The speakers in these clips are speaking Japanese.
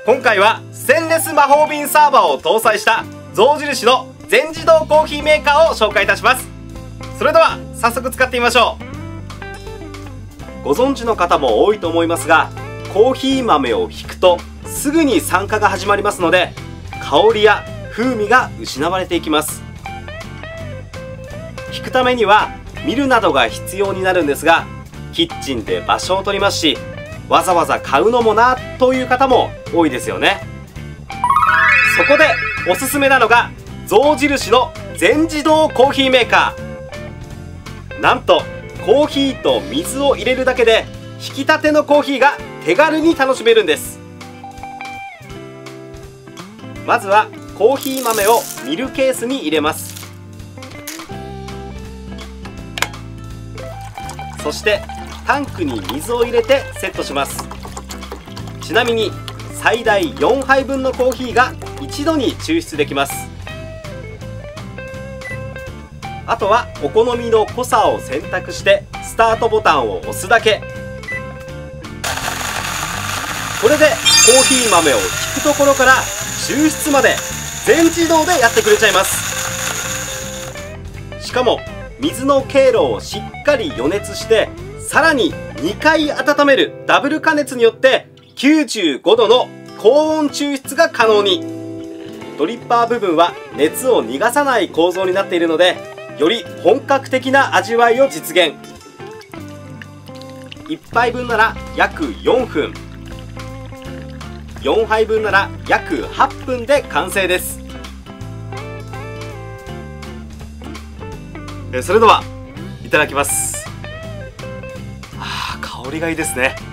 今回はステンレス魔法瓶サーバーを搭載した象印の全自動コーヒーメーカーを紹介いたします。それでは早速使ってみましょう。ご存知の方も多いと思いますが、コーヒー豆をひくとすぐに酸化が始まりますので、香りや風味が失われていきます。ひくためにはミルなどが必要になるんですが、キッチンで場所を取りますし、わざわざ買うのもなという方も多いですよね。そこでおすすめなのが象印の全自動コーヒーメーカー。なんとコーヒーと水を入れるだけで引き立てのコーヒーが手軽に楽しめるんです。まずはコーヒー豆をミルケースに入れます。そしてタンクに水を入れてセットします。ちなみに最大4杯分のコーヒーが一度に抽出できます。あとはお好みの濃さを選択してスタートボタンを押すだけ。これでコーヒー豆をひくところから抽出まで全自動でやってくれちゃいます。しかも水の経路をしっかり予熱して、さらに2回温めるダブル加熱によって95度の高温抽出が可能に。ドリッパー部分は熱を逃がさない構造になっているので、より本格的な味わいを実現。1杯分なら約4分、4杯分なら約8分で完成です。それではいただきます。香りがいいですね。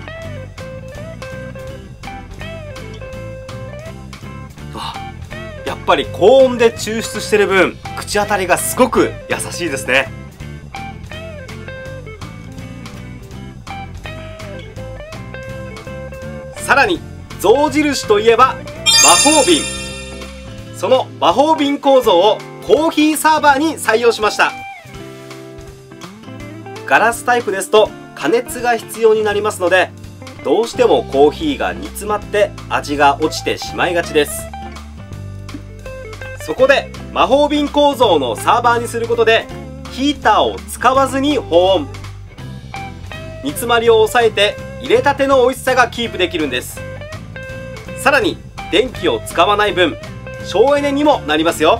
やっぱり高温で抽出してる分、口当たりがすごく優しいですね。さらに象印といえば魔法瓶。その魔法瓶構造をコーヒーサーバーに採用しました。ガラスタイプですと加熱が必要になりますので、どうしてもコーヒーが煮詰まって味が落ちてしまいがちです。そこで魔法瓶構造のサーバーにすることで、ヒーターを使わずに保温、煮詰まりを抑えて入れたての美味しさがキープできるんです。さらに電気を使わない分、省エネにもなりますよ。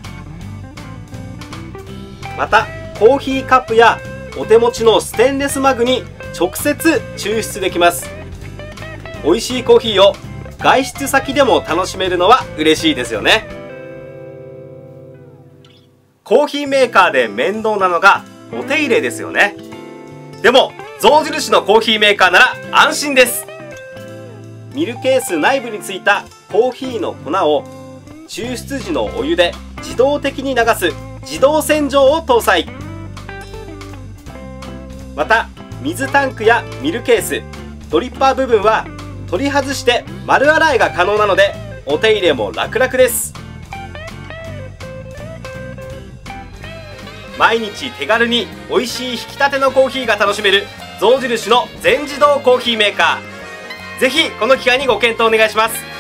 またコーヒーカップやお手持ちのステンレスマグに直接抽出できます。美味しいコーヒーを外出先でも楽しめるのは嬉しいですよね。コーヒーメーカーで面倒なのがお手入れですよね。でも象印のコーヒーメーカーなら安心です。ミルケース内部についたコーヒーの粉を抽出時のお湯で自動的に流す自動洗浄を搭載。また水タンクやミルケース、ドリッパー部分は取り外して丸洗いが可能なので、お手入れも楽々です。毎日手軽に美味しい引き立てのコーヒーが楽しめる象印の全自動コーヒーメーカー。ぜひこの機会にご検討お願いします。